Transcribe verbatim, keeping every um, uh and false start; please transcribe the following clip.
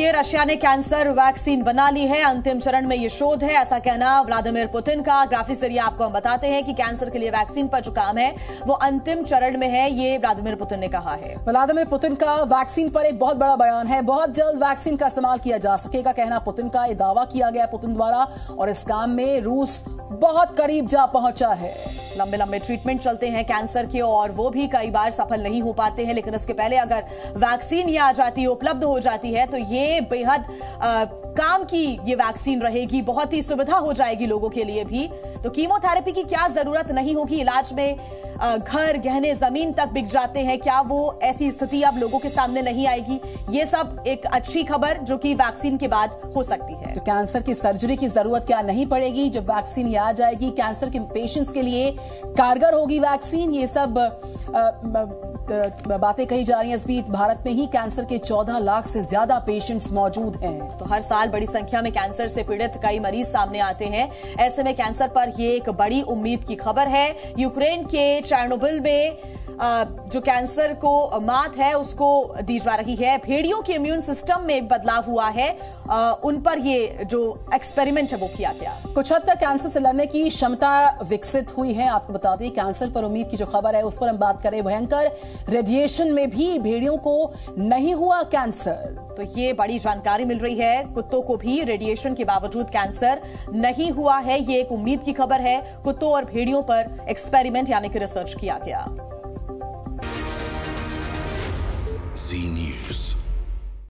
कि रशिया ने cancer vaccine बना ली है, अंतिम चरण में यह शोध है, ऐसा कहना व्लादिमीर पुतिन का। ग्राफिक जरिए आपको हम बताते हैं कि कैंसर के लिए वैक्सीन पर जो काम है वो अंतिम चरण में है, ये व्लादिमीर पुतिन ने कहा है। व्लादिमीर पुतिन का वैक्सीन पर एक बहुत बड़ा बयान है, बहुत जल्द वैक्सीन का इस्तेमाल किया जा सकेगा, कहना पुतिन का। यह दावा किया गया पुतिन द्वारा और इस काम में रूस बहुत करीब जा पहुंचा है। लंबे लंबे ट्रीटमेंट चलते हैं कैंसर के और वो भी कई बार सफल नहीं हो पाते हैं, लेकिन इसके पहले अगर वैक्सीन ये आ जाती है, उपलब्ध हो जाती है, तो ये बेहद आ, काम की ये वैक्सीन रहेगी, बहुत ही सुविधा हो जाएगी लोगों के लिए भी। तो कीमोथेरेपी की क्या जरूरत नहीं होगी, इलाज में आ, घर गहने जमीन तक बिक जाते हैं, क्या वो ऐसी स्थिति अब लोगों के सामने नहीं आएगी? ये सब एक अच्छी खबर जो कि वैक्सीन के बाद हो सकती है। तो कैंसर की सर्जरी की जरूरत क्या नहीं पड़ेगी जब वैक्सीन ये आ जाएगी, कैंसर के पेशेंट्स के लिए कारगर होगी वैक्सीन, ये सब बातें कही जा रही हैं। इस बीच भारत में ही कैंसर के चौदह लाख से ज्यादा पेशेंट्स मौजूद हैं। तो हर साल बड़ी संख्या में कैंसर से पीड़ित कई मरीज सामने आते हैं। ऐसे में कैंसर पर ये एक बड़ी उम्मीद की खबर है। यूक्रेन के चेर्नोबिल में जो कैंसर को मात है उसको दी जा रही है। भेड़ियों के इम्यून सिस्टम में बदलाव हुआ है, उन पर ये जो एक्सपेरिमेंट है वो किया गया। कुछ हद तक कैंसर से लड़ने की क्षमता विकसित हुई है। आपको बता दें कैंसर पर उम्मीद की जो खबर है उस पर हम बात करें। भयंकर रेडिएशन में भी भेड़ियों को नहीं हुआ कैंसर, तो ये बड़ी जानकारी मिल रही है। कुत्तों को भी रेडिएशन के बावजूद कैंसर नहीं हुआ है, ये एक उम्मीद की खबर है। कुत्तों और भेड़ियों पर एक्सपेरिमेंट यानी कि रिसर्च किया गया। Senior